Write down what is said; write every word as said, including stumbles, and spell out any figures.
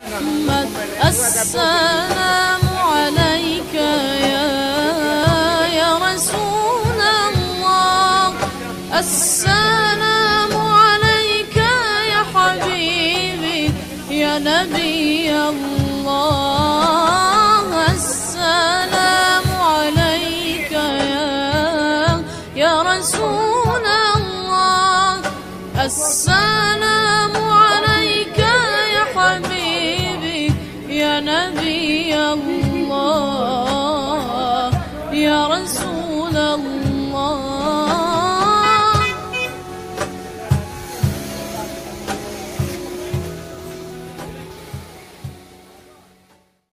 السلام عليك يا يا رسول الله، السلام عليك يا حبيبي يا نبي الله، السلام عليك يا يا رسول الله، السلام عليك يا حبيبي يا نبي الله يا رسول الله.